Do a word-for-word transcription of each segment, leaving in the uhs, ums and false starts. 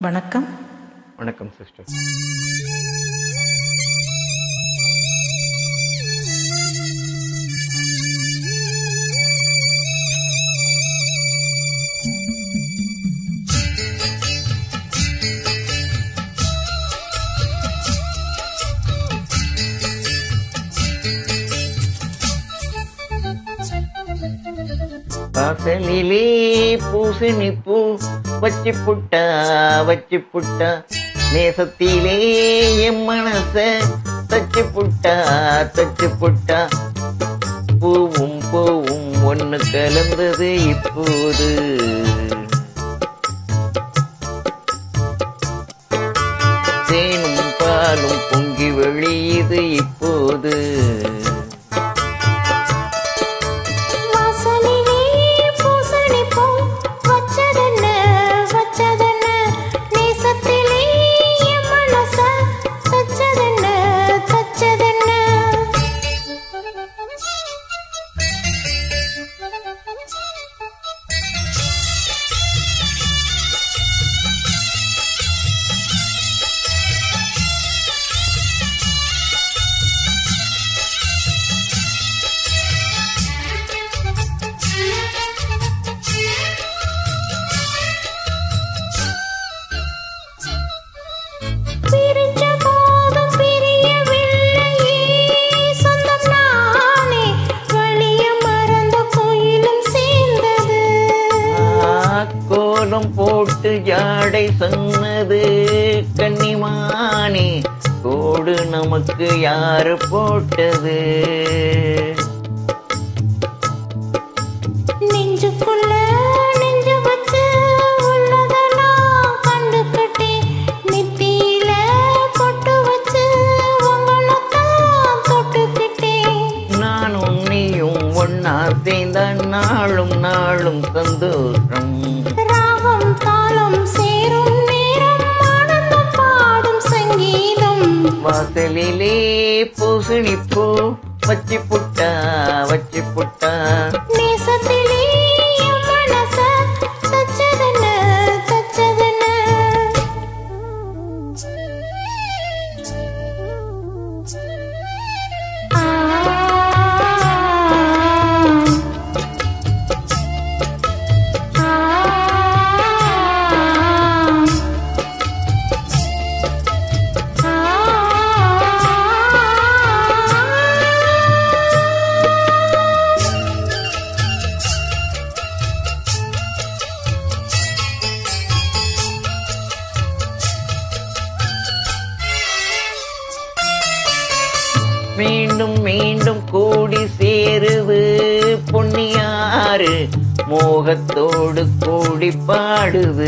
வணக்கம். வணக்கம் சிஸ்டர். வாசலிலே பூசணி பூ வச்சு புட்டா வச்சு புட்டா நேசத்திலே என் மனச தச்சு புட்டா தச்சு புட்டா பூவும் பூவும் ஒண்ணு கலந்தது இப்போது தேனும் பாலும் பொங்கி வெளியுது இப்போது போட்டு ஜாடை சொன்னது கன்னிமானே கோடு நமக்கு யாரு போட்டது நெஞ்சுக்குள்ள நெஞ்சு வச்சு உள்ளதெல்லாம் கண்டுக்கிட்டே நெத்தியில பொட்டு வச்சு உங்களத்தான் தொட்டுக்கிட்டே நானும் நீயும் ஒன்னா சேர்ந்த நாளும் நாளும் சந்தோஷம் வாசலிலே பூசணி பூ வச்சு புட்டா வச்சு புட்டா நேசத்திலே மனச தச்சதென்ன தச்சதென்ன மீண்டும் மீண்டும் கூடி சேருது பொன்னியாறு மோகத்தோடு கூடி பாடுது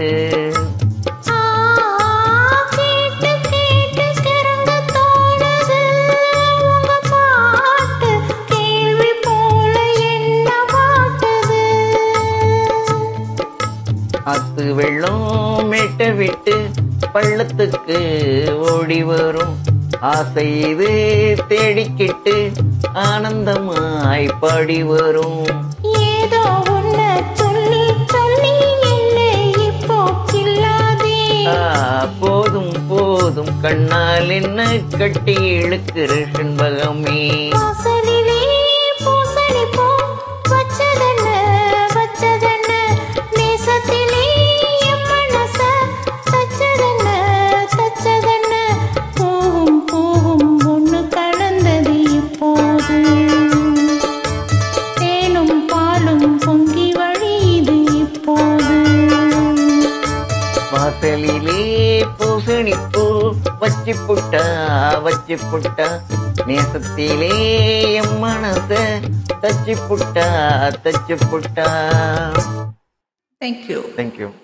அத்து வெள்ளம் மேட்ட விட்டு பள்ளத்துக்கு ஓடி வரும் ஆசை இது தேடிக்கிட்டு ஆனந்தமாய் பாடி வரும் ஏதோ ஒன்ன சொல்லி சொல்லி இல்லை இப்போ கில்லாதே போதும் போதும் கண்ணால் என்ன கட்டி இழுக்கிற செண்பகமே வாசலிலே பூசணி பூ வச்சதென்ன வச்சதென்ன நேசத்திலே மனச தச்சதென்ன தச்சதென்ன பூவும் பூவும் ஒண்ணு கலந்தது இப்போது தேனும் பாலும் பொங்கி வழியுது இப்போது வாசலிலே பூசணி பூ வச்சு புட்டா வச்சு புட்டா நேசத்திலே என் மனச தச்சு புட்டா தச்சு புட்டா. தேங்க்யூ. தேங்க்யூ.